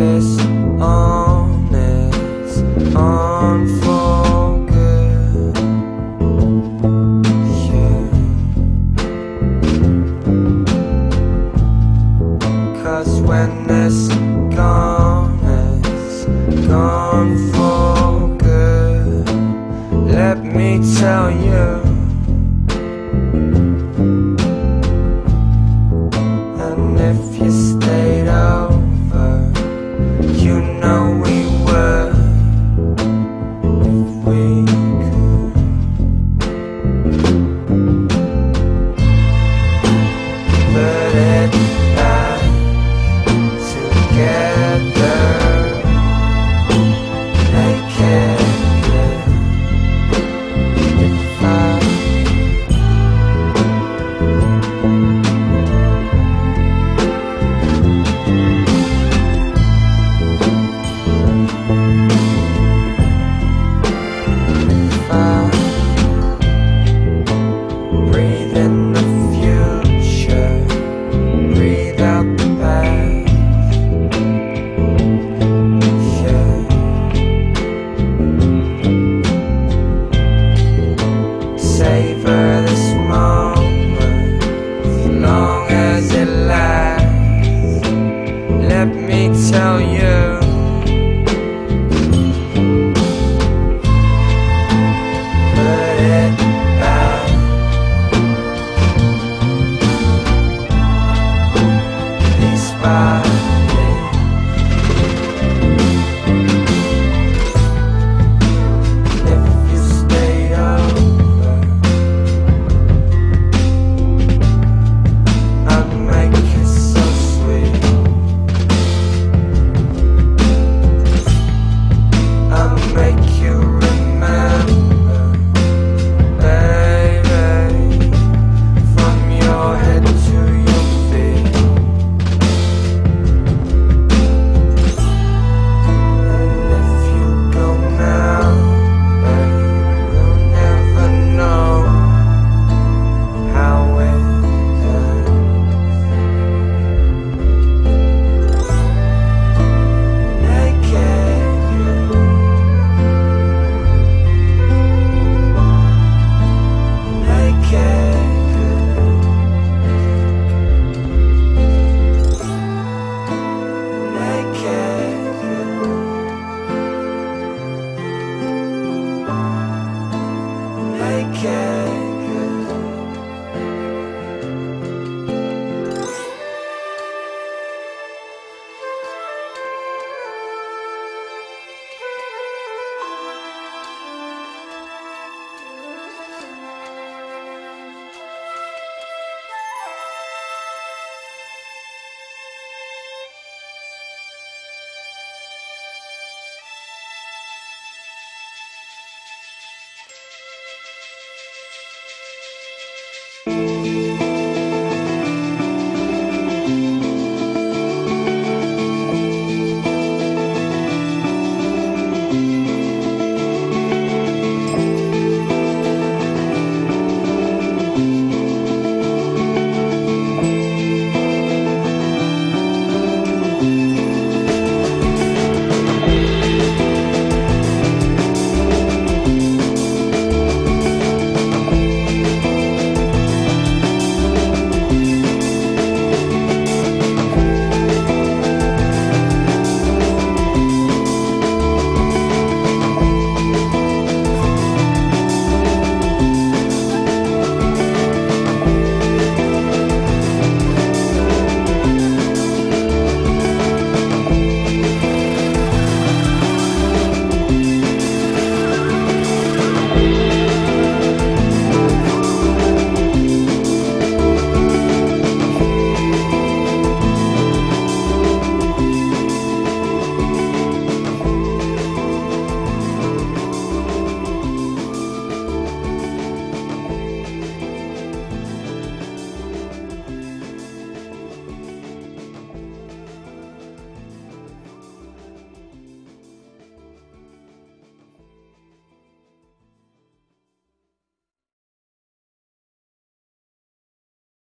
it's on its own for good. Yeah. 'Cause when it's gone for good. Let me tell you, and if you stayed over, you know we would, if we could. Put it back together, make it good. If I breathe in the future, breathe out the past. Yeah. Savor this moment as long as it lasts. Let me tell you,